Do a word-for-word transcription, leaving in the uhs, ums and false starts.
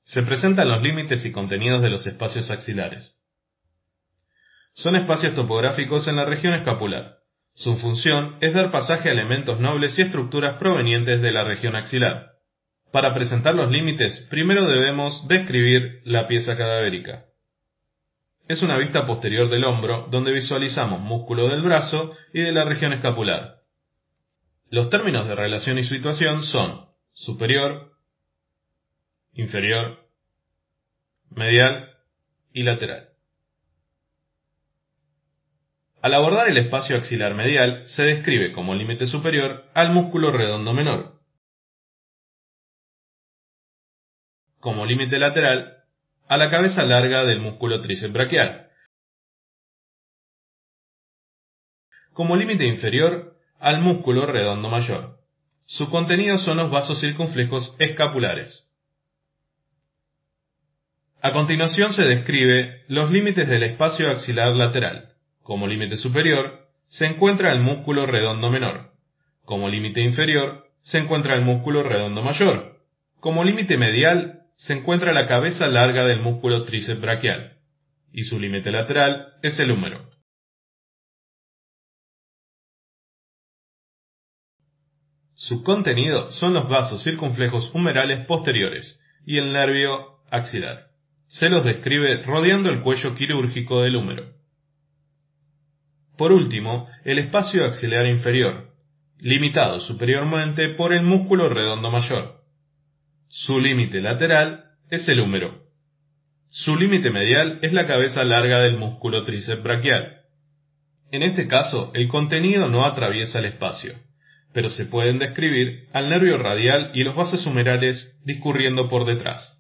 Se presentan los límites y contenidos de los espacios axilares. Son espacios topográficos en la región escapular. Su función es dar pasaje a elementos nobles y estructuras provenientes de la región axilar. Para presentar los límites, primero debemos describir la pieza cadavérica. Es una vista posterior del hombro, donde visualizamos músculo del brazo y de la región escapular. Los términos de relación y situación son superior, inferior, medial y lateral. Al abordar el espacio axilar medial, se describe como límite superior al músculo redondo menor, como límite lateral a la cabeza larga del músculo tríceps braquial, como límite inferior al músculo redondo mayor. Su contenido son los vasos circunflejos escapulares. A continuación se describe los límites del espacio axilar lateral. Como límite superior se encuentra el músculo redondo menor. Como límite inferior se encuentra el músculo redondo mayor. Como límite medial se encuentra la cabeza larga del músculo tríceps braquial. Y su límite lateral es el húmero. Su contenido son los vasos circunflejos humerales posteriores y el nervio axilar. Se los describe rodeando el cuello quirúrgico del húmero. Por último, el espacio axilar inferior, limitado superiormente por el músculo redondo mayor. Su límite lateral es el húmero. Su límite medial es la cabeza larga del músculo tríceps braquial. En este caso, el contenido no atraviesa el espacio, pero se pueden describir al nervio radial y los vasos humerales discurriendo por detrás.